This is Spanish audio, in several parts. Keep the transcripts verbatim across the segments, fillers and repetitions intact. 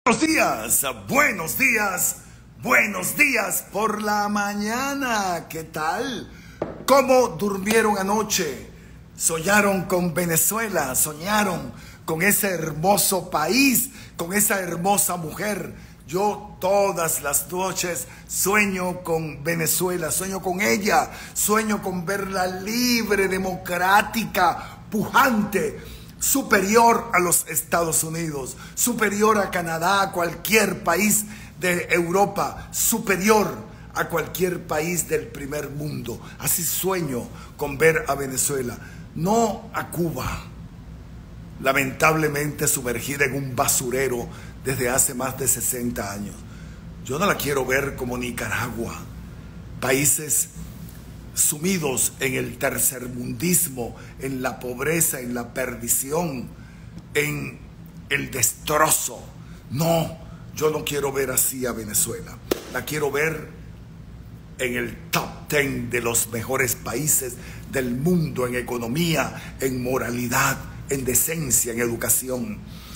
Buenos días, buenos días, buenos días por la mañana. ¿Qué tal? ¿Cómo durmieron anoche? ¿Soñaron con Venezuela? ¿Soñaron con ese hermoso país, con esa hermosa mujer? Yo todas las noches sueño con Venezuela, sueño con ella, sueño con verla libre, democrática, pujante, superior a los Estados Unidos, superior a Canadá, a cualquier país de Europa, superior a cualquier país del primer mundo. Así sueño con ver a Venezuela, no a Cuba, lamentablemente sumergida en un basurero desde hace más de sesenta años. Yo no la quiero ver como Nicaragua, países sumidos en el tercermundismo, en la pobreza, en la perdición, en el destrozo. No, yo no quiero ver así a Venezuela. La quiero ver en el top ten de los mejores países del mundo, en economía, en moralidad, en decencia, en educación.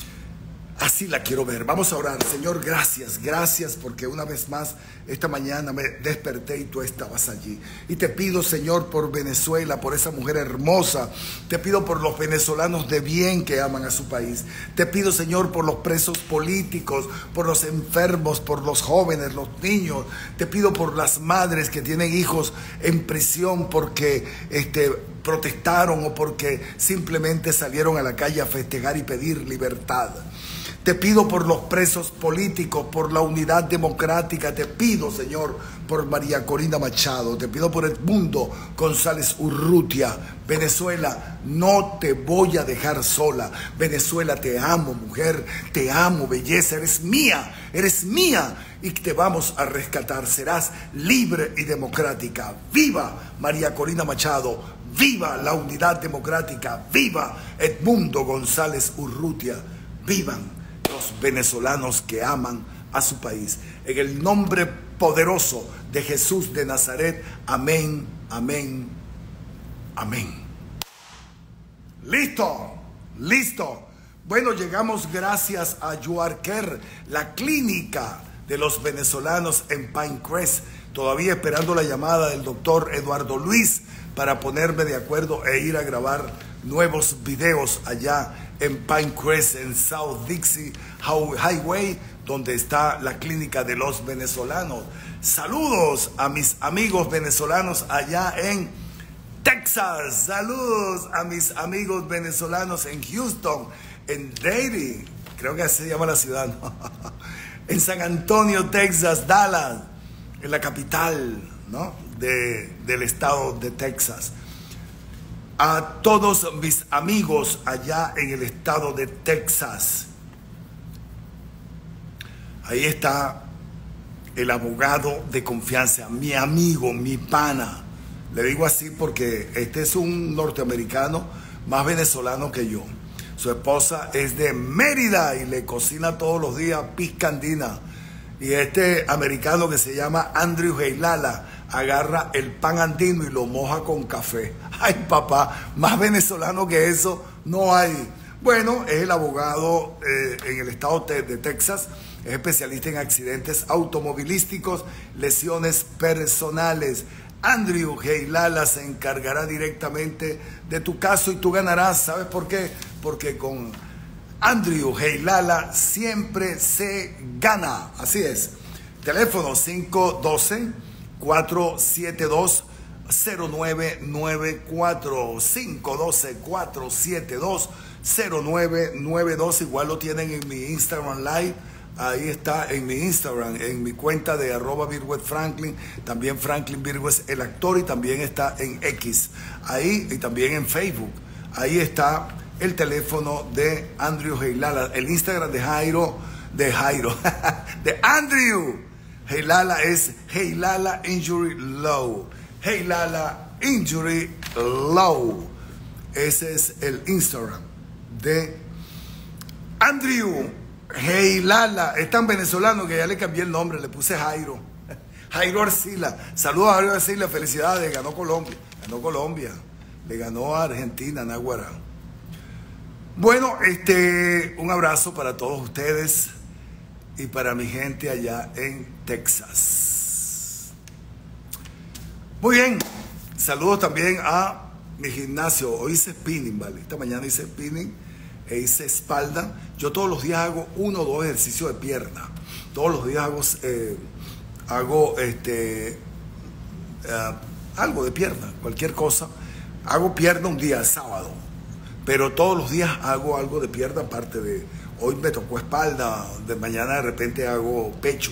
Así la quiero ver. Vamos a orar. Señor, gracias, gracias porque una vez más esta mañana me desperté y tú estabas allí. Y te pido, Señor, por Venezuela, por esa mujer hermosa. Te pido por los venezolanos de bien que aman a su país. Te pido, Señor, por los presos políticos, por los enfermos, por los jóvenes, los niños. Te pido por las madres que tienen hijos en prisión porque este, protestaron o porque simplemente salieron a la calle a festejar y pedir libertad. Te pido por los presos políticos, por la unidad democrática. Te pido, Señor, por María Corina Machado. Te pido por Edmundo González Urrutia. Venezuela, no te voy a dejar sola. Venezuela, te amo, mujer. Te amo, belleza. Eres mía, eres mía. Y te vamos a rescatar. Serás libre y democrática. ¡Viva María Corina Machado! ¡Viva la unidad democrática! ¡Viva Edmundo González Urrutia! ¡Vivan los venezolanos que aman a su país! En el nombre poderoso de Jesús de Nazaret. Amén, amén, amén. Listo, listo. Bueno, llegamos gracias a YourCare, la clínica de los venezolanos en Pinecrest. Todavía esperando la llamada del doctor Eduardo Luis para ponerme de acuerdo e ir a grabar nuevos videos allá en Pinecrest, en South Dixie Highway, donde está la clínica de los venezolanos. Saludos a mis amigos venezolanos allá en Texas. Saludos a mis amigos venezolanos en Houston, en Davie, creo que así se llama la ciudad, ¿no? En San Antonio, Texas, Dallas, en la capital, ¿no? de, del estado de Texas. A todos mis amigos allá en el estado de Texas. Ahí está el abogado de confianza, mi amigo, mi pana. Le digo así porque este es un norteamericano más venezolano que yo. Su esposa es de Mérida y le cocina todos los días pizca andina. Y este americano que se llama Andrew Heilala agarra el pan andino y lo moja con café. Ay, papá, más venezolano que eso no hay. Bueno, es el abogado eh, en el estado de Texas, es especialista en accidentes automovilísticos, lesiones personales. Andrew Heilala se encargará directamente de tu caso y tú ganarás. ¿Sabes por qué? Porque con Andrew Heilala siempre se gana. Así es. Teléfono cinco uno dos, cuatro siete dos, cero nueve nueve cuatro. cinco uno dos, cuatro siete dos, cero nueve nueve dos. Igual lo tienen en mi Instagram Live. Ahí está en mi Instagram, en mi cuenta de arroba Virgüez Franklin, también Franklin Virgüez el actor, y también está en X, ahí, y también en Facebook. Ahí está el teléfono de Andrew Heilala. El Instagram de Jairo, de Jairo, de Andrew Heilala es Heilala Injury Law. Heilala Injury Law. Ese es el Instagram de Andrew Heilala. Es tan venezolano que ya le cambié el nombre, le puse Jairo. Jairo Arcila. Saludos a Jairo Arcila, felicidades, ganó Colombia. Ganó Colombia. Le ganó a Argentina, Naguará. Bueno, este, un abrazo para todos ustedes. y para mi gente allá en Texas. Muy bien, saludos también a mi gimnasio. Hoy hice spinning, ¿vale? Esta mañana hice spinning e hice espalda. Yo todos los días hago uno o dos ejercicios de pierna. Todos los días hago, eh, hago este, uh, algo de pierna, cualquier cosa. Hago pierna un día, sábado, pero todos los días hago algo de pierna, aparte de, hoy me tocó espalda, de mañana de repente hago pecho.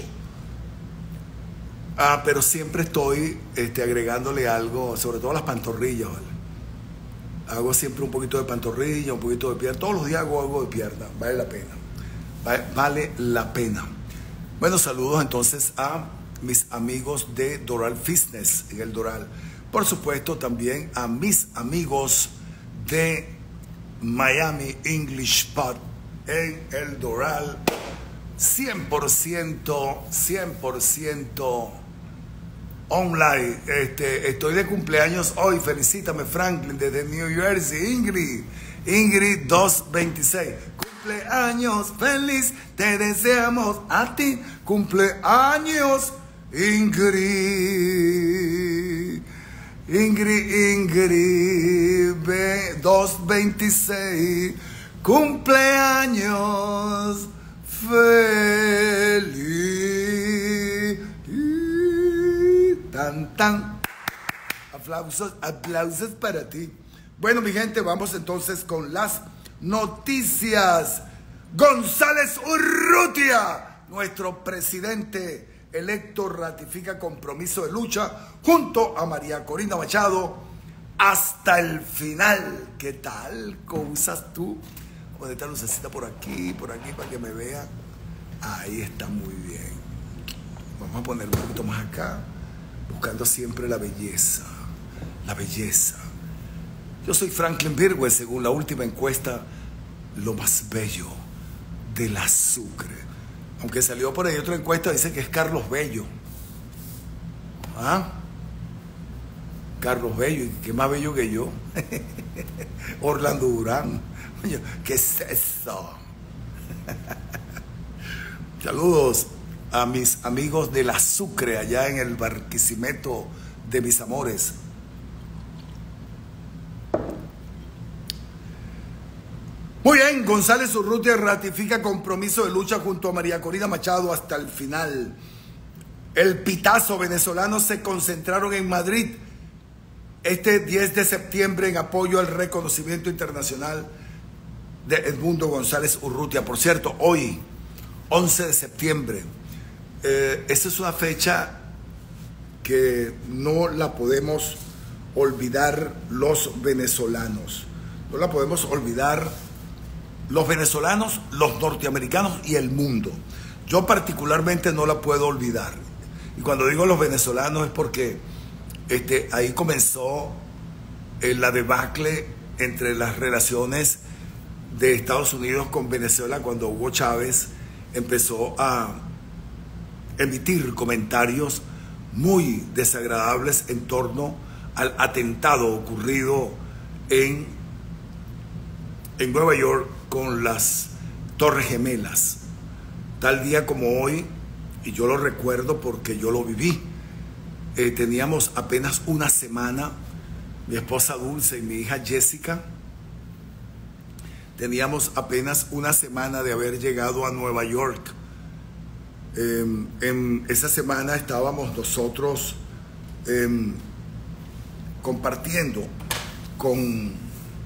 Ah, pero siempre estoy este, agregándole algo, sobre todo las pantorrillas, ¿vale? Hago siempre un poquito de pantorrilla, un poquito de pierna, todos los días hago algo de pierna, vale la pena, vale, vale la pena. Bueno, saludos entonces a mis amigos de Doral Fitness en el Doral. Por supuesto, también a mis amigos de Miami English Pub en el Doral. cien por ciento, cien por ciento online. Este, estoy de cumpleaños hoy. Felicítame, Franklin, desde New Jersey. Ingrid, Ingrid doscientos veintiséis. Cumpleaños feliz, te deseamos a ti. Cumpleaños, Ingrid. Ingrid, Ingrid, doscientos veintiséis, cumpleaños feliz. Tan, tan. Aplausos, aplausos para ti. Bueno, mi gente, vamos entonces con las noticias. González Urrutia, nuestro presidente electo, ratifica compromiso de lucha junto a María Corina Machado hasta el final. ¿Qué tal? ¿Cómo usas tú? Voy a esta lucecita por aquí, por aquí, para que me vean. Ahí está muy bien. Vamos a poner un poquito más acá, buscando siempre la belleza. La belleza. Yo soy Franklin Virgüe, según la última encuesta, lo más bello de la Sucre. Aunque salió por ahí otra encuesta, dice que es Carlos Bello. ¿Ah? Carlos Bello, ¿qué más bello que yo? Orlando Durán. ¿Qué es eso? Saludos a mis amigos de la Sucre, allá en el Barquisimeto de mis amores. Muy bien, González Urrutia ratifica compromiso de lucha junto a María Corina Machado hasta el final. El pitazo venezolano se concentraron en Madrid este diez de septiembre en apoyo al reconocimiento internacional de Edmundo González Urrutia. Por cierto, hoy, once de septiembre, eh, esa es una fecha que no la podemos olvidar los venezolanos. No la podemos olvidar los venezolanos, los norteamericanos y el mundo. Yo particularmente no la puedo olvidar. Y cuando digo los venezolanos es porque este, ahí comenzó eh, la debacle entre las relaciones de Estados Unidos con Venezuela, cuando Hugo Chávez empezó a emitir comentarios muy desagradables en torno al atentado ocurrido en, en Nueva York con las Torres Gemelas. Tal día como hoy, y yo lo recuerdo porque yo lo viví, eh, teníamos apenas una semana, mi esposa Dulce y mi hija Jessica, teníamos apenas una semana de haber llegado a Nueva York. Eh, en esa semana estábamos nosotros eh, compartiendo con,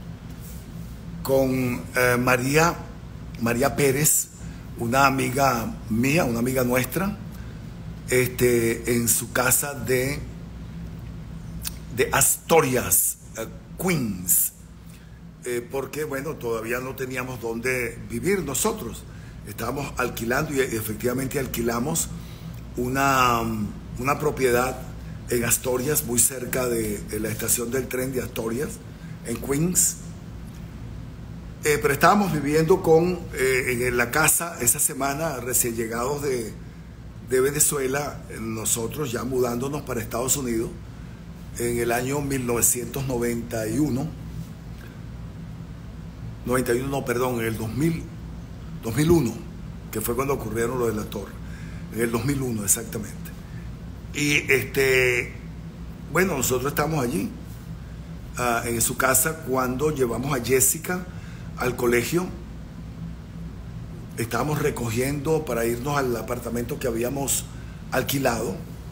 con eh, María, María Pérez, una amiga mía, una amiga nuestra, este, en su casa de, de Asturias, uh, Queens, eh, porque bueno, todavía no teníamos dónde vivir nosotros. Estábamos alquilando y efectivamente alquilamos una, una propiedad en Asturias, muy cerca de, de la estación del tren de Asturias, en Queens. Eh, pero estábamos viviendo con, eh, en la casa esa semana, recién llegados de, de Venezuela, nosotros ya mudándonos para Estados Unidos en el año mil novecientos noventa y uno. noventa y uno, no, perdón, en el dos mil, dos mil uno. que fue cuando ocurrieron lo de la torre, en el dos mil uno exactamente. Y este, bueno, nosotros estamos allí, uh, en su casa, cuando llevamos a Jessica al colegio. Estábamos recogiendo para irnos al apartamento que habíamos alquilado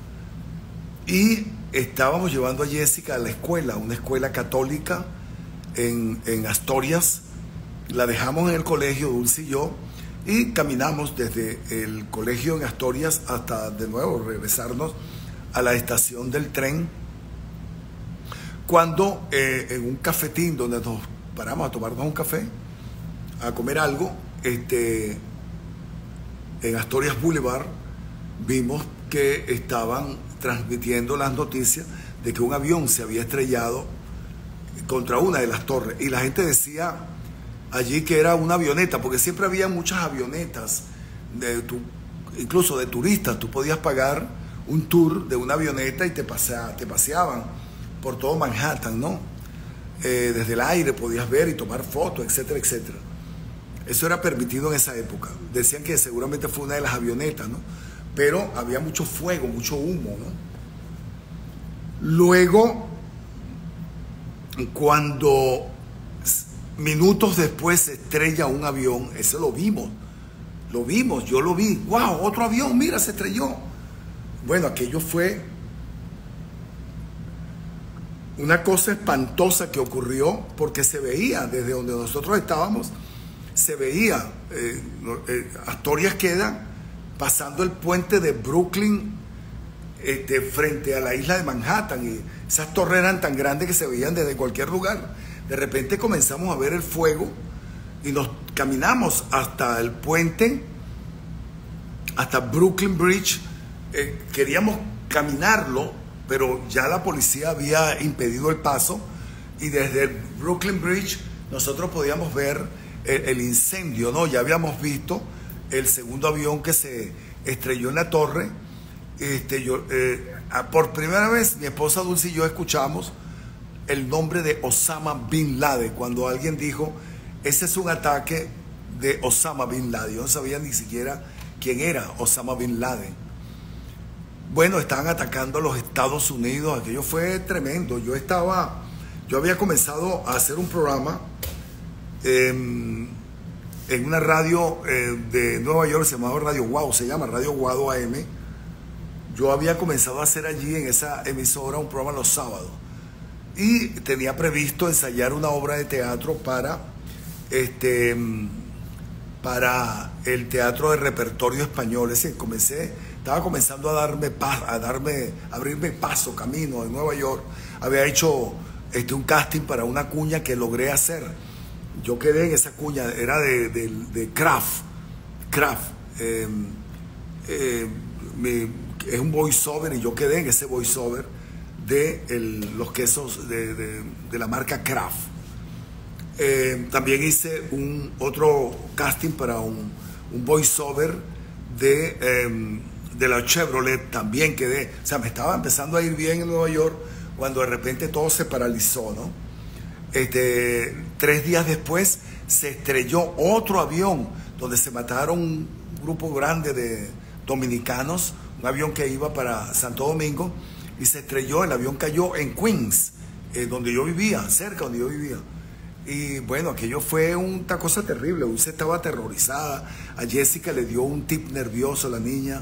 y estábamos llevando a Jessica a la escuela, una escuela católica en, en Asturias. La dejamos en el colegio, Dulce y yo, y caminamos desde el colegio en Asturias hasta de nuevo regresarnos a la estación del tren, cuando eh, en un cafetín donde nos paramos a tomarnos un café, a comer algo, este, en Asturias Boulevard, vimos que estaban transmitiendo las noticias de que un avión se había estrellado contra una de las torres, y la gente decía allí que era una avioneta, porque siempre había muchas avionetas, de tu, incluso de turistas. Tú podías pagar un tour de una avioneta y te, pasea, te paseaban por todo Manhattan, ¿no? Eh, desde el aire podías ver y tomar fotos, etcétera, etcétera. Eso era permitido en esa época. Decían que seguramente fue una de las avionetas, ¿no? Pero había mucho fuego, mucho humo, ¿no? Luego, cuando minutos después se estrella un avión, eso lo vimos, lo vimos, yo lo vi. ¡Wow! Otro avión, mira, se estrelló. Bueno, aquello fue una cosa espantosa que ocurrió, porque se veía desde donde nosotros estábamos, se veía, eh, eh, Asturias queda pasando el puente de Brooklyn, este, frente a la isla de Manhattan, y esas torres eran tan grandes que se veían desde cualquier lugar. De repente comenzamos a ver el fuego y nos caminamos hasta el puente, hasta Brooklyn Bridge. Eh, queríamos caminarlo, pero ya la policía había impedido el paso, y desde el Brooklyn Bridge nosotros podíamos ver el, el incendio, ¿no? Ya habíamos visto el segundo avión que se estrelló en la torre. Este, yo, eh, por primera vez mi esposa Dulce y yo escuchamos el nombre de Osama Bin Laden, cuando alguien dijo, ese es un ataque de Osama Bin Laden. Yo no sabía ni siquiera quién era Osama Bin Laden. Bueno, estaban atacando a los Estados Unidos, aquello fue tremendo. Yo estaba, yo había comenzado a hacer un programa eh, en una radio eh, de Nueva York, se llamaba Radio Guado, se llama Radio Guado A M. Yo había comenzado a hacer allí en esa emisora un programa los sábados, y tenía previsto ensayar una obra de teatro para, este, para el teatro de repertorio español. Es decir, comencé, estaba comenzando a darme, a darme, a abrirme paso, camino en Nueva York. Había hecho este, un casting para una cuña que logré hacer. Yo quedé en esa cuña, era de, de, de Kraft. Kraft. Eh, eh, mi, es un voiceover, y yo quedé en ese voiceover de el, los quesos de, de, de la marca Kraft. Eh, también hice un otro casting para un, un voiceover de, eh, de la Chevrolet, también quedé. O sea, me estaba empezando a ir bien en Nueva York, cuando de repente todo se paralizó, ¿no? Este, tres días después se estrelló otro avión, donde se mataron un grupo grande de dominicanos, un avión que iba para Santo Domingo, y se estrelló. El avión cayó en Queens, eh, donde yo vivía, cerca donde yo vivía. Y bueno, aquello fue una cosa terrible. Dulce estaba aterrorizada. A Jessica le dio un tic nervioso a la niña.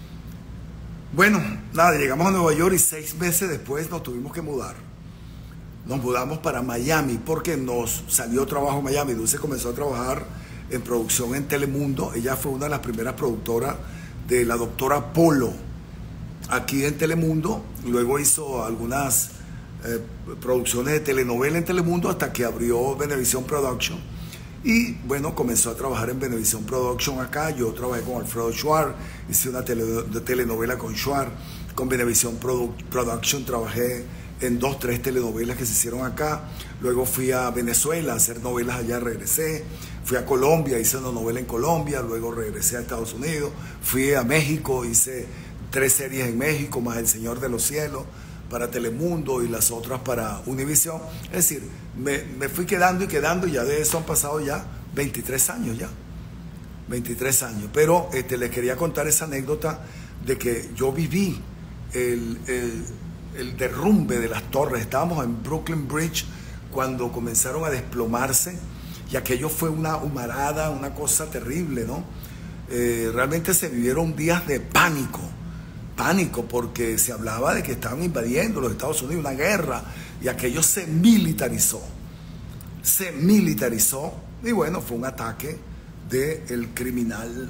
Bueno, nada, llegamos a Nueva York y seis meses después nos tuvimos que mudar. Nos mudamos para Miami porque nos salió trabajo en Miami. Dulce comenzó a trabajar en producción en Telemundo. Ella fue una de las primeras productoras de la doctora Polo aquí en Telemundo. Luego hizo algunas eh, producciones de telenovela en Telemundo, hasta que abrió Venevisión Production, y bueno, comenzó a trabajar en Venevisión Production acá. Yo trabajé con Alfredo Schwartz, hice una tele, de telenovela con Schwartz. Con Venevisión Produ Production trabajé en dos, tres telenovelas que se hicieron acá. Luego fui a Venezuela a hacer novelas allá, regresé. Fui a Colombia, hice una novela en Colombia, luego regresé a Estados Unidos. Fui a México, hice tres series en México, más El Señor de los Cielos para Telemundo y las otras para Univisión. Es decir, me, me fui quedando y quedando, y ya de eso han pasado ya veintitrés años ya. veintitrés años. Pero este, les quería contar esa anécdota de que yo viví el, el, el derrumbe de las torres. Estábamos en Brooklyn Bridge cuando comenzaron a desplomarse y aquello fue una humarada, una cosa terrible, ¿no? Eh, realmente se vivieron días de pánico, pánico porque se hablaba de que estaban invadiendo los Estados Unidos, una guerra, y aquello se militarizó, se militarizó y bueno, fue un ataque del criminal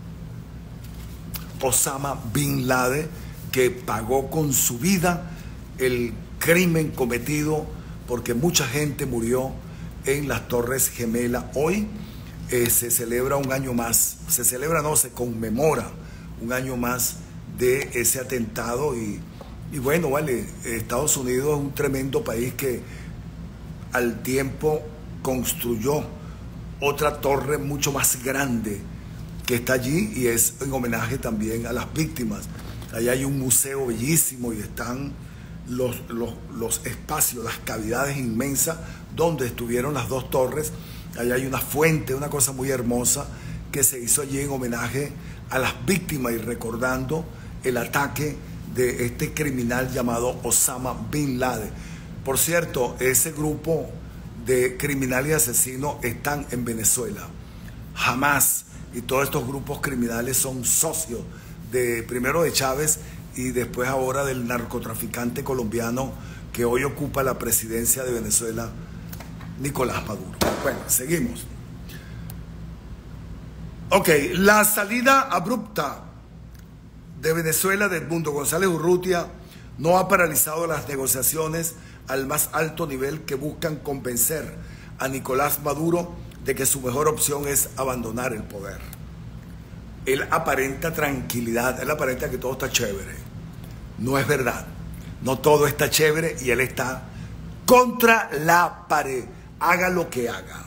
Osama Bin Laden, que pagó con su vida el crimen cometido porque mucha gente murió en las Torres Gemelas. Hoy eh, se celebra un año más, se celebra, no, se conmemora un año más de ese atentado y, y bueno, vale, Estados Unidos es un tremendo país que al tiempo construyó otra torre mucho más grande que está allí y es en homenaje también a las víctimas. Allá hay un museo bellísimo y están los, los, los espacios, las cavidades inmensas donde estuvieron las dos torres. Allá hay una fuente, una cosa muy hermosa que se hizo allí en homenaje a las víctimas y recordando el ataque de este criminal llamado Osama Bin Laden. Por cierto, ese grupo de criminales y asesinos están en Venezuela. Hamas y todos estos grupos criminales son socios de primero de Chávez y después ahora del narcotraficante colombiano que hoy ocupa la presidencia de Venezuela, Nicolás Maduro. Bueno, seguimos. Ok, la salida abrupta de Venezuela de Edmundo González Urrutia no ha paralizado las negociaciones al más alto nivel que buscan convencer a Nicolás Maduro de que su mejor opción es abandonar el poder. Él aparenta tranquilidad, él aparenta que todo está chévere. No es verdad, no todo está chévere y él está contra la pared, haga lo que haga.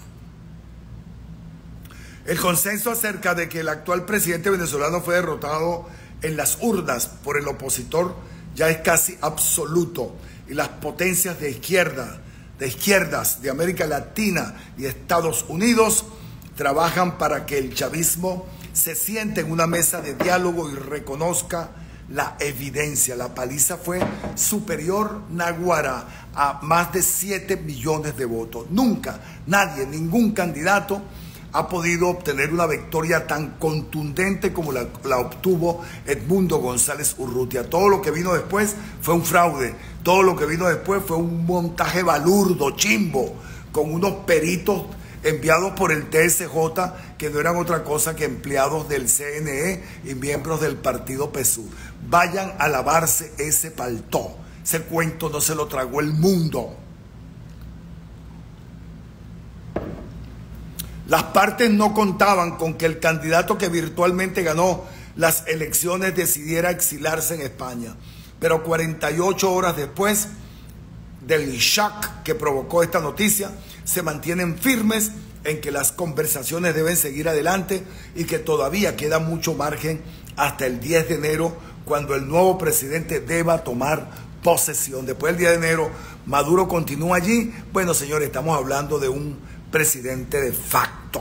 El consenso acerca de que el actual presidente venezolano fue derrotado en las urnas por el opositor ya es casi absoluto y las potencias de izquierda, de izquierdas de América Latina y Estados Unidos trabajan para que el chavismo se siente en una mesa de diálogo y reconozca la evidencia. La paliza fue superior, Naguará, a más de siete millones de votos. Nunca, nadie, ningún candidato ha podido obtener una victoria tan contundente como la, la obtuvo Edmundo González Urrutia. Todo lo que vino después fue un fraude. Todo lo que vino después fue un montaje balurdo, chimbo, con unos peritos enviados por el T S J que no eran otra cosa que empleados del C N E y miembros del partido P S U V. Vayan a lavarse ese paltó. Ese cuento no se lo tragó el mundo. Las partes no contaban con que el candidato que virtualmente ganó las elecciones decidiera exilarse en España. Pero cuarenta y ocho horas después del shock que provocó esta noticia, se mantienen firmes en que las conversaciones deben seguir adelante y que todavía queda mucho margen hasta el diez de enero, cuando el nuevo presidente deba tomar posesión. Después del diez de enero, Maduro continúa allí. Bueno, señores, estamos hablando de un presidente de facto.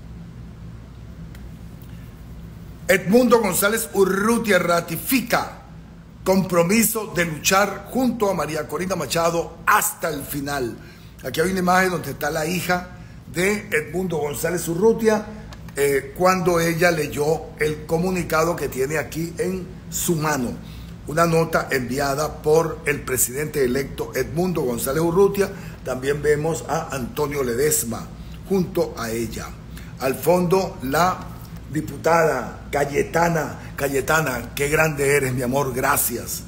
Edmundo González Urrutia ratifica compromiso de luchar junto a María Corina Machado hasta el final. Aquí hay una imagen donde está la hija de Edmundo González Urrutia eh, cuando ella leyó el comunicado que tiene aquí en su mano. Una nota enviada por el presidente electo Edmundo González Urrutia. También vemos a Antonio Ledesma junto a ella. Al fondo, la diputada Cayetana. Cayetana, qué grande eres, mi amor, gracias.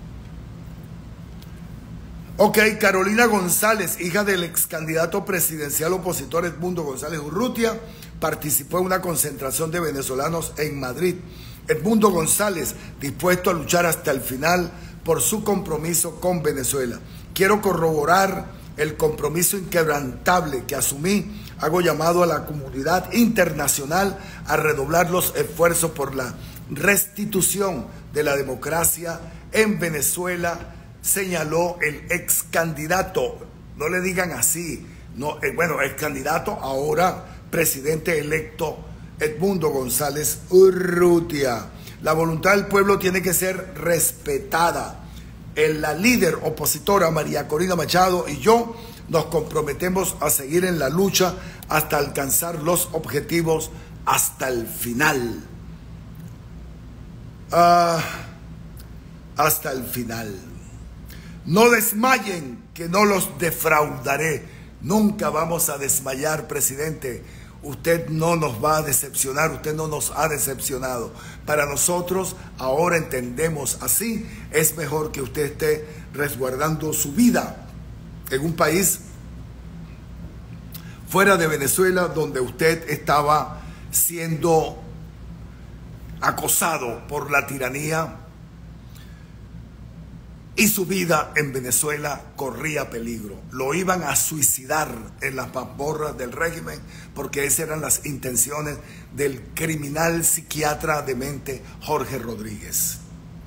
Ok, Carolina González, hija del ex candidato presidencial opositor Edmundo González Urrutia, participó en una concentración de venezolanos en Madrid. Edmundo González, dispuesto a luchar hasta el final por su compromiso con Venezuela. Quiero corroborar el compromiso inquebrantable que asumí. Hago llamado a la comunidad internacional a redoblar los esfuerzos por la restitución de la democracia en Venezuela, señaló el ex candidato. No le digan así, no, eh, bueno, ex candidato, ahora presidente electo Edmundo González Urrutia. La voluntad del pueblo tiene que ser respetada. La líder opositora María Corina Machado y yo nos comprometemos a seguir en la lucha hasta alcanzar los objetivos hasta el final. Uh, hasta el final. No desmayen, que no los defraudaré. Nunca vamos a desmayar, presidente. Usted no nos va a decepcionar, usted no nos ha decepcionado. Para nosotros, ahora entendemos así, es mejor que usted esté resguardando su vida en un país fuera de Venezuela, donde usted estaba siendo acosado por la tiranía y su vida en Venezuela corría peligro. Lo iban a suicidar en las mazmorras del régimen, porque esas eran las intenciones del criminal psiquiatra demente Jorge Rodríguez.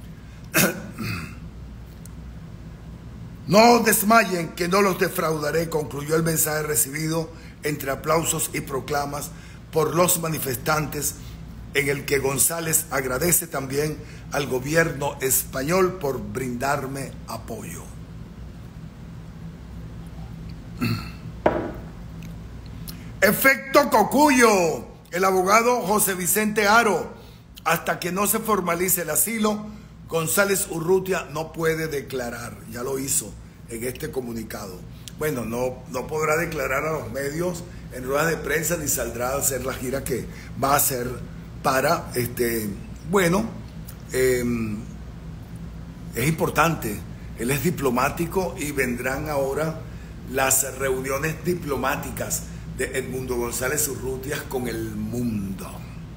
No desmayen, que no los defraudaré, concluyó el mensaje recibido entre aplausos y proclamas por los manifestantes, en el que González agradece también al gobierno español por brindarme apoyo. Efecto Cocuyo. El abogado José Vicente Haro: hasta que no se formalice el asilo, González Urrutia no puede declarar. Ya lo hizo en este comunicado. Bueno, no, no podrá declarar a los medios en ruedas de prensa, ni saldrá a hacer la gira que va a hacer para, este, bueno, eh, es importante. Él es diplomático y vendrán ahora las reuniones diplomáticas de Edmundo González Urrutia con el mundo.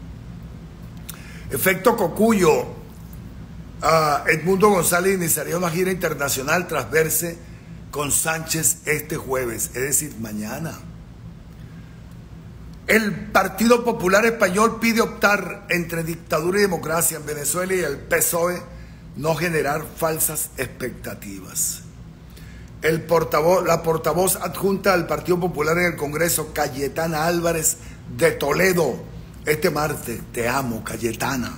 Efecto Cocuyo. Uh, Edmundo González iniciaría una gira internacional tras verse con Sánchez este jueves, es decir, mañana. El Partido Popular Español pide optar entre dictadura y democracia en Venezuela, y el P S O E no generar falsas expectativas. El portavoz, la portavoz adjunta del Partido Popular en el Congreso, Cayetana Álvarez de Toledo, este martes: te amo, Cayetana.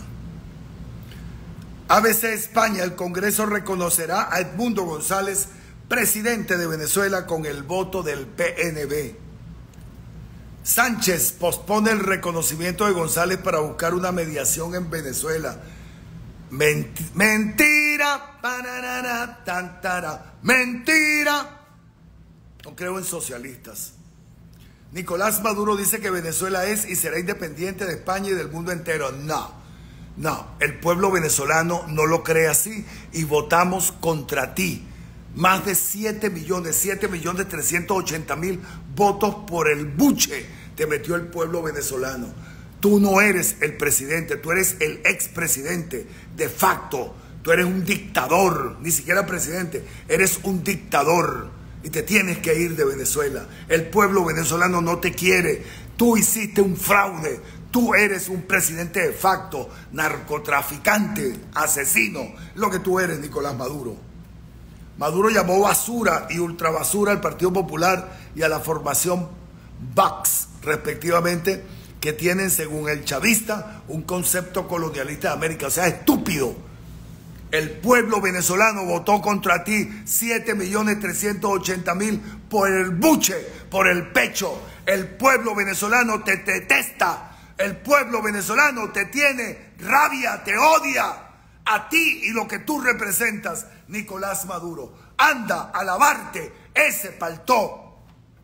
A B C España: el Congreso reconocerá a Edmundo González presidente de Venezuela con el voto del P N V. Sánchez pospone el reconocimiento de González para buscar una mediación en Venezuela. Menti mentira, pararara, tantara, mentira. No creo en socialistas. Nicolás Maduro dice que Venezuela es y será independiente de España y del mundo entero. No, no, el pueblo venezolano no lo cree así y votamos contra ti. Más de siete millones, siete millones trescientos ochenta mil votos por el buche te metió el pueblo venezolano. Tú no eres el presidente, tú eres el expresidente de facto. Tú eres un dictador, ni siquiera presidente, eres un dictador y te tienes que ir de Venezuela. El pueblo venezolano no te quiere. Tú hiciste un fraude. Tú eres un presidente de facto, narcotraficante, asesino, lo que tú eres, Nicolás Maduro. Maduro llamó basura y ultrabasura al Partido Popular y a la formación Vox, respectivamente, que tienen, según el chavista, un concepto colonialista de América. O sea, estúpido. El pueblo venezolano votó contra ti, siete millones trescientos ochenta mil, por el buche, por el pecho. El pueblo venezolano te detesta. El pueblo venezolano te tiene rabia, te odia. A ti y lo que tú representas, Nicolás Maduro. Anda a lavarte ese paltó.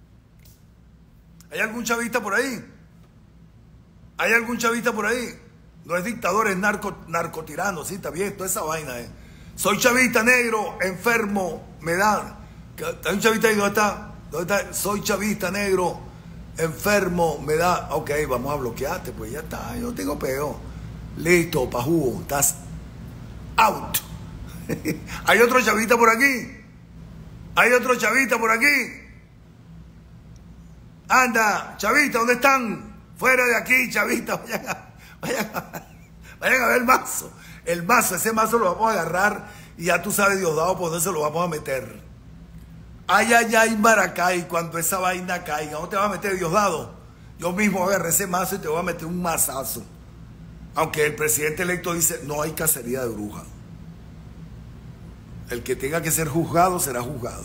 ¿Hay algún chavista por ahí? ¿Hay algún chavista por ahí? No es dictador, es narco, narcotirano. Sí, está bien, toda esa vaina. Eh. Soy chavista negro, enfermo, me da. ¿Hay un chavista ahí? ¿Dónde está? ¿Dónde está? Soy chavista negro, enfermo, me da. Ok, vamos a bloquearte, pues ya está, yo tengo peo. Listo, pajugo, estás out. ¿Hay otro chavista por aquí? ¿Hay otro chavista por aquí? Anda, chavista, ¿dónde están? Fuera de aquí, chavista. Vayan a, vayan a, vayan a ver el mazo. El mazo, ese mazo lo vamos a agarrar y ya tú sabes, Diosdado, por dónde se lo vamos a meter. Ay, ay, ay, Maracay, cuando esa vaina caiga. ¿Dónde te vas a meter, Diosdado? Yo mismo agarré ese mazo y te voy a meter un mazazo. Aunque el presidente electo dice, no hay cacería de brujas. El que tenga que ser juzgado será juzgado.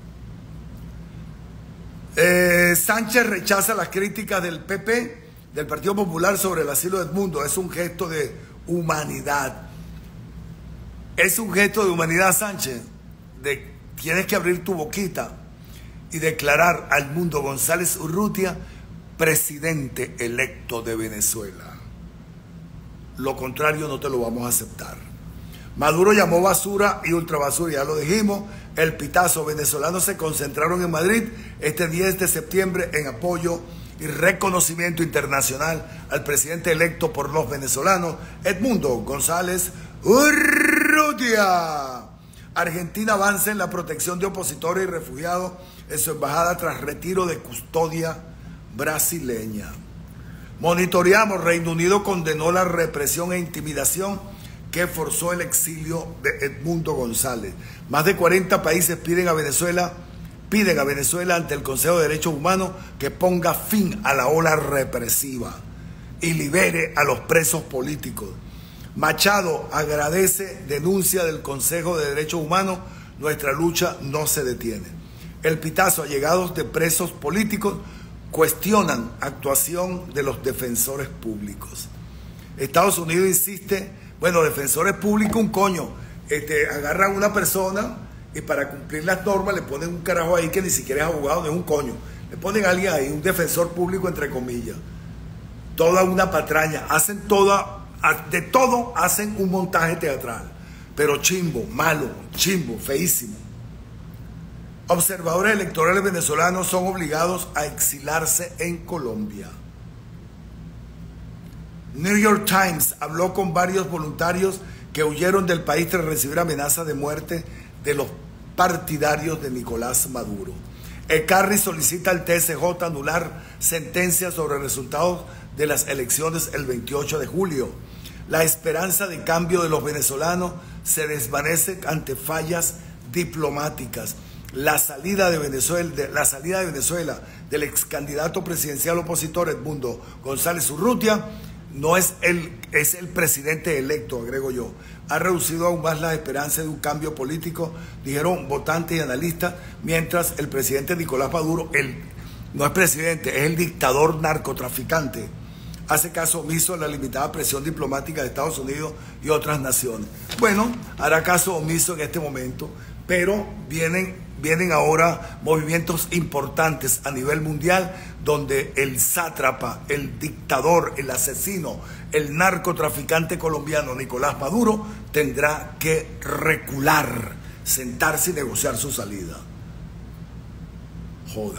Eh, Sánchez rechaza las críticas del P P, del Partido Popular, sobre el asilo de Edmundo. Es un gesto de humanidad. Es un gesto de humanidad, Sánchez. De, tienes que abrir tu boquita y declarar a Edmundo González Urrutia presidente electo de Venezuela. Lo contrario no te lo vamos a aceptar. Maduro llamó basura y ultrabasura, ya lo dijimos. El pitazo. Venezolanos se concentraron en Madrid este diez de septiembre en apoyo y reconocimiento internacional al presidente electo por los venezolanos, Edmundo González Urrutia. Argentina avanza en la protección de opositores y refugiados en su embajada tras retiro de custodia brasileña. Monitoreamos, Reino Unido condenó la represión e intimidación que forzó el exilio de Edmundo González. Más de cuarenta países piden a Venezuela, piden a Venezuela ante el Consejo de Derechos Humanos que ponga fin a la ola represiva y libere a los presos políticos. Machado agradece denuncia del Consejo de Derechos Humanos, nuestra lucha no se detiene. El pitazo, allegados de presos políticos cuestionan actuación de los defensores públicos. Estados Unidos insiste, bueno, defensores públicos, un coño, este, agarran a una persona y para cumplir las normas le ponen un carajo ahí que ni siquiera es abogado, no es un coño. Le ponen a alguien ahí, un defensor público entre comillas. Toda una patraña, hacen toda, de todo hacen un montaje teatral, pero chimbo, malo, chimbo, feísimo. Observadores electorales venezolanos son obligados a exilarse en Colombia. New York Times habló con varios voluntarios que huyeron del país tras recibir amenazas de muerte de los partidarios de Nicolás Maduro. Ecarri solicita al T S J anular sentencias sobre resultados de las elecciones el veintiocho de julio. La esperanza de cambio de los venezolanos se desvanece ante fallas diplomáticas. La salida de Venezuela, de, la salida de Venezuela del ex candidato presidencial opositor Edmundo González Urrutia no es el, es el presidente electo, agrego yo. Ha reducido aún más las esperanzas de un cambio político, dijeron votantes y analistas, mientras el presidente Nicolás Maduro, el, no es presidente, es el dictador narcotraficante, hace caso omiso a la limitada presión diplomática de Estados Unidos y otras naciones. Bueno, hará caso omiso en este momento, pero vienen, vienen ahora movimientos importantes a nivel mundial donde el sátrapa, el dictador, el asesino, el narcotraficante colombiano Nicolás Maduro tendrá que recular, sentarse y negociar su salida. Joda.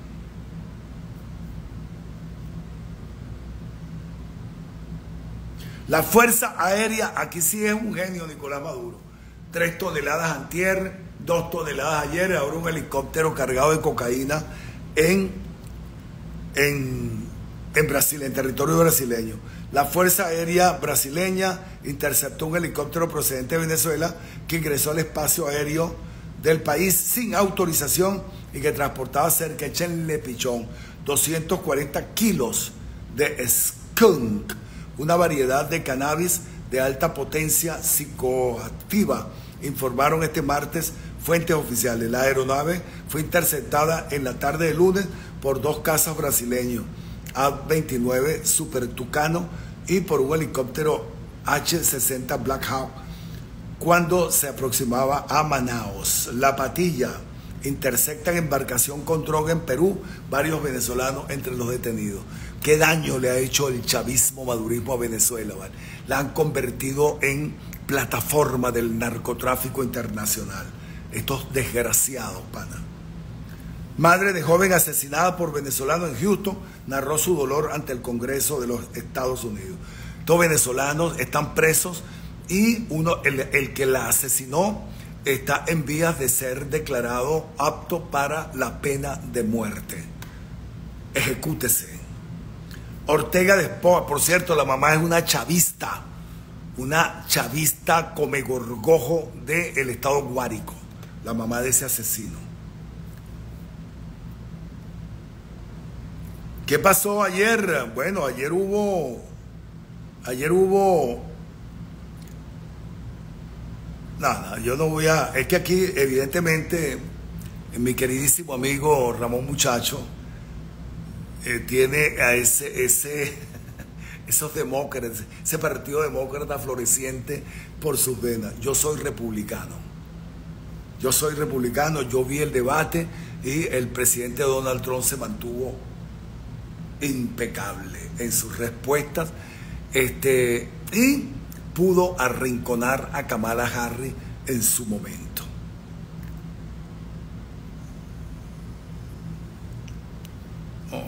La Fuerza Aérea, aquí sí es un genio Nicolás Maduro. Tres toneladas antier, dos toneladas ayer, ahora un helicóptero cargado de cocaína en, en, en Brasil, en territorio brasileño. La Fuerza Aérea brasileña interceptó un helicóptero procedente de Venezuela que ingresó al espacio aéreo del país sin autorización y que transportaba cerca de Chenle Pichón doscientos cuarenta kilos de skunk, una variedad de cannabis de alta potencia psicoactiva, informaron este martes fuentes oficiales. La aeronave fue interceptada en la tarde de lunes por dos cazas brasileños, A veintinueve Super Tucano y por un helicóptero H sesenta Black Hawk, cuando se aproximaba a Manaos. La Patilla interceptan embarcación con droga en Perú, varios venezolanos entre los detenidos. ¿Qué daño le ha hecho el chavismo madurismo a Venezuela? ¿Vale? La han convertido en plataforma del narcotráfico internacional. Estos desgraciados, pana. Madre de joven asesinada por venezolanos en Houston narró su dolor ante el Congreso de los Estados Unidos. Estos venezolanos están presos y uno, el, el que la asesinó está en vías de ser declarado apto para la pena de muerte. Ejecútese. Ortega Despoja, por cierto, la mamá es una chavista, una chavista come gorgojo del estado Guárico, la mamá de ese asesino. ¿Qué pasó ayer? Bueno, ayer hubo, ayer hubo, nada, yo no voy a, es que aquí evidentemente mi queridísimo amigo Ramón Muchacho eh, tiene a ese, ese, esos demócratas, ese partido demócrata floreciente por sus venas. Yo soy republicano, yo soy republicano, yo vi el debate y el presidente Donald Trump se mantuvo impecable en sus respuestas, este, y pudo arrinconar a Kamala Harris en su momento. Oh.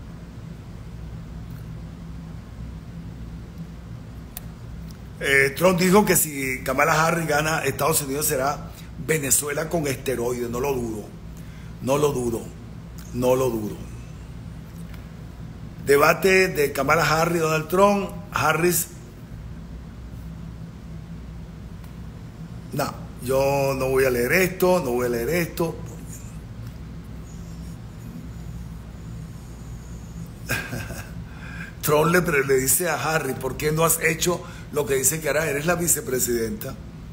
Eh, Trump dijo que si Kamala Harris gana Estados Unidos será Venezuela con esteroides. No lo dudo, no lo dudo, no lo dudo. Debate de Kamala Harris y Donald Trump. Harris, no, yo no voy a leer esto, no voy a leer esto. Trump le, le dice a Harris, ¿por qué no has hecho lo que dice que hará? Eres la vicepresidenta.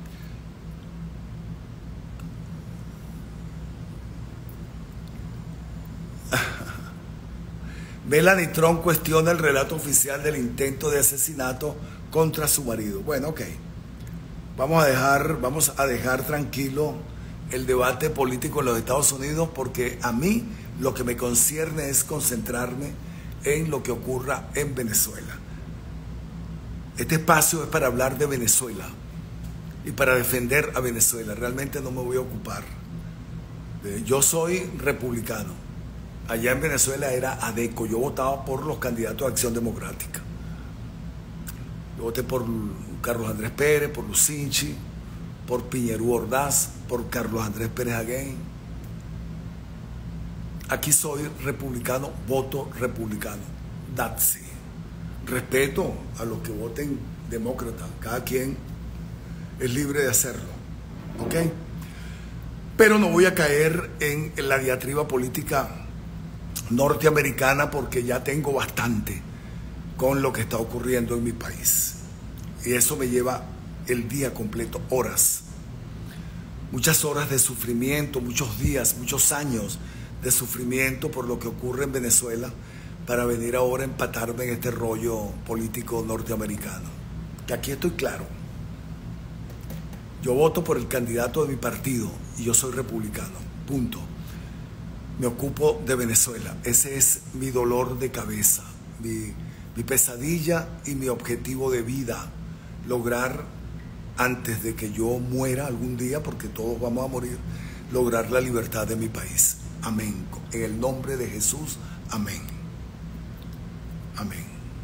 Melania Trump cuestiona el relato oficial del intento de asesinato contra su marido. Bueno, ok. Vamos a dejar, vamos a dejar tranquilo el debate político en los Estados Unidos, porque a mí lo que me concierne es concentrarme en lo que ocurra en Venezuela. Este espacio es para hablar de Venezuela y para defender a Venezuela. Realmente no me voy a ocupar. Yo soy republicano. Allá en Venezuela era ADECO. Yo votaba por los candidatos de Acción Democrática. Yo voté por Carlos Andrés Pérez, por Lucinchi, por Piñerú Ordaz, por Carlos Andrés Pérez Aguén. Aquí soy republicano, voto republicano. That's it. Respeto a los que voten demócrata. Cada quien es libre de hacerlo. ¿Ok? Pero no voy a caer en la diatriba política norteamericana, porque ya tengo bastante con lo que está ocurriendo en mi país. Y eso me lleva el día completo, horas. Muchas horas de sufrimiento, muchos días, muchos años de sufrimiento por lo que ocurre en Venezuela, para venir ahora a empatarme en este rollo político norteamericano. Que aquí estoy claro. Yo voto por el candidato de mi partido y yo soy republicano. Punto. Me ocupo de Venezuela. Ese es mi dolor de cabeza, mi, mi pesadilla y mi objetivo de vida. Lograr, antes de que yo muera algún día, porque todos vamos a morir, lograr la libertad de mi país. Amén. En el nombre de Jesús, amén. Amén.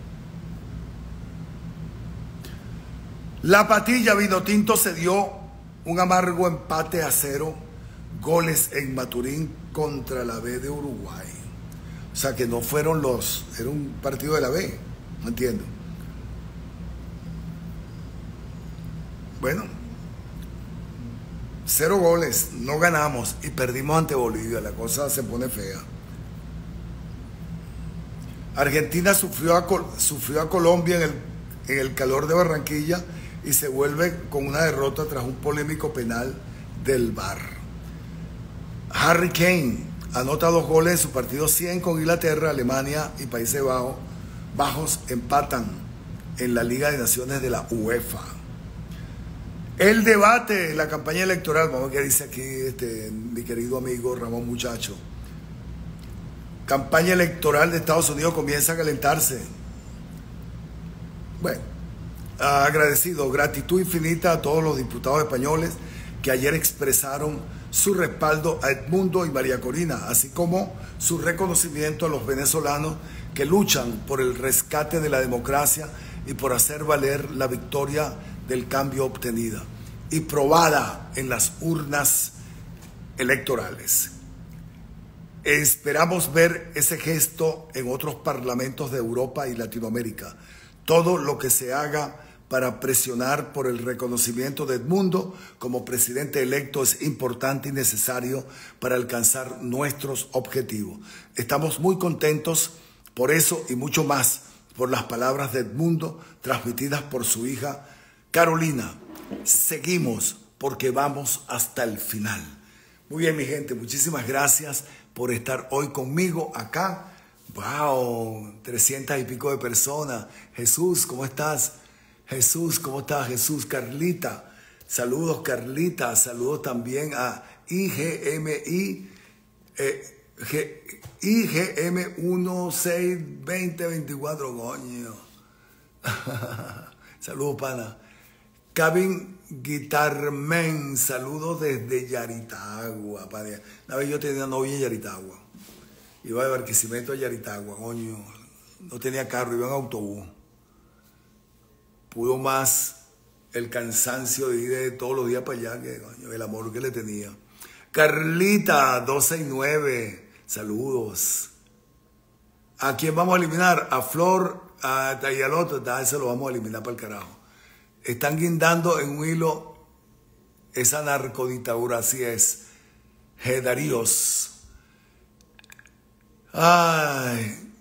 La Patilla Vinotinto se dio un amargo empate a cero, goles en Maturín contra la B de Uruguay. O sea que no fueron los, era un partido de la B, no entiendo. Bueno, cero goles, no ganamos y perdimos ante Bolivia, la cosa se pone fea. Argentina sufrió a, sufrió a Colombia en el, en el calor de Barranquilla y se vuelve con una derrota tras un polémico penal del V A R. Harry Kane anota dos goles en su partido cien con Inglaterra. Alemania y Países Bajos, Bajos empatan en la Liga de Naciones de la UEFA. El debate, la campaña electoral, vamos a ver qué dice aquí este, mi querido amigo Ramón Muchacho. Campaña electoral de Estados Unidos comienza a calentarse. Bueno, agradecido, gratitud infinita a todos los diputados españoles que ayer expresaron su respaldo a Edmundo y María Corina, así como su reconocimiento a los venezolanos que luchan por el rescate de la democracia y por hacer valer la victoria del cambio obtenida y probada en las urnas electorales. Esperamos ver ese gesto en otros parlamentos de Europa y Latinoamérica. Todo lo que se haga para presionar por el reconocimiento de Edmundo como presidente electo es importante y necesario para alcanzar nuestros objetivos. Estamos muy contentos Por eso y mucho más, por las palabras de Edmundo transmitidas por su hija Carolina, seguimos porque vamos hasta el final. Muy bien, mi gente, muchísimas gracias por estar hoy conmigo acá. Wow, trescientas y pico de personas. Jesús, ¿cómo estás? Jesús, ¿cómo estás? Jesús, Carlita. Saludos, Carlita. Saludos también a I G M I, eh, G, I G M uno seis veinte veinticuatro, coño. Saludos, pana. Kevin Guitarmen, saludos desde Yaritagua. Padre. Una vez yo tenía novia en Yaritagua. Iba de Barquisimeto a Yaritagua, coño. No tenía carro, iba en autobús. Pudo más el cansancio de ir de todos los días para allá que, coño, el amor que le tenía. Carlita, dos seis nueve, saludos. ¿A quién vamos a eliminar? A Flor, a Tayaloto, ese lo vamos a eliminar para el carajo. Están guindando en un hilo esa narcodictadura, así es. Daríos. Ay,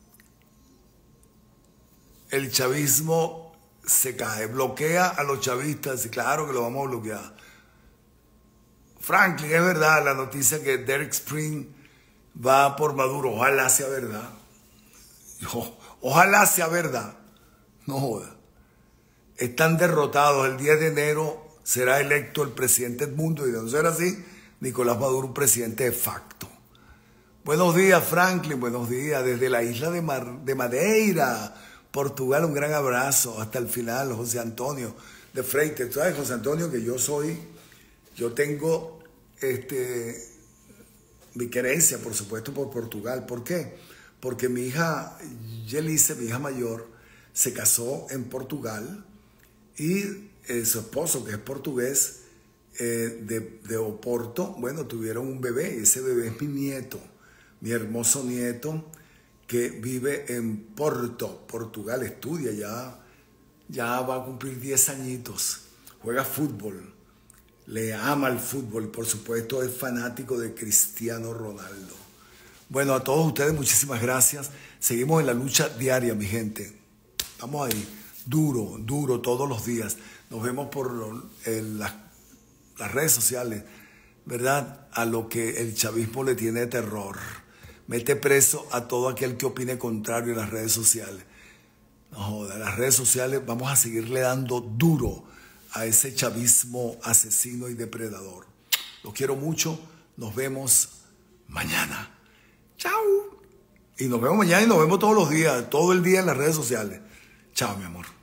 el chavismo se cae, bloquea a los chavistas, y claro que lo vamos a bloquear. Franklin, es verdad la noticia que Derek Spring va por Maduro, ojalá sea verdad. O, ojalá sea verdad. No joda. Están derrotados. El diez de enero será electo el presidente Edmundo y de no ser así, Nicolás Maduro, un presidente de facto. Buenos días, Franklin, buenos días, desde la isla de, Mar, de Madeira, Portugal, un gran abrazo, hasta el final, José Antonio de Freites. ¿Tú sabes, José Antonio, que yo soy, yo tengo este, mi querencia, por supuesto, por Portugal? ¿Por qué? Porque mi hija, Yelice, mi hija mayor, se casó en Portugal y eh, su esposo, que es portugués, eh, de, de Oporto, bueno, tuvieron un bebé, y ese bebé es mi nieto. Mi hermoso nieto que vive en Porto, Portugal, estudia ya, ya va a cumplir diez añitos, juega fútbol, le ama el fútbol y por supuesto es fanático de Cristiano Ronaldo. Bueno, a todos ustedes muchísimas gracias, seguimos en la lucha diaria, mi gente, vamos ahí, duro, duro todos los días, nos vemos por en las, las redes sociales, ¿verdad? A lo que el chavismo le tiene terror. Mete preso a todo aquel que opine contrario en las redes sociales. No joda, en las redes sociales vamos a seguirle dando duro a ese chavismo asesino y depredador. Los quiero mucho. Nos vemos mañana. Chao. Y nos vemos mañana y nos vemos todos los días, todo el día en las redes sociales. Chao, mi amor.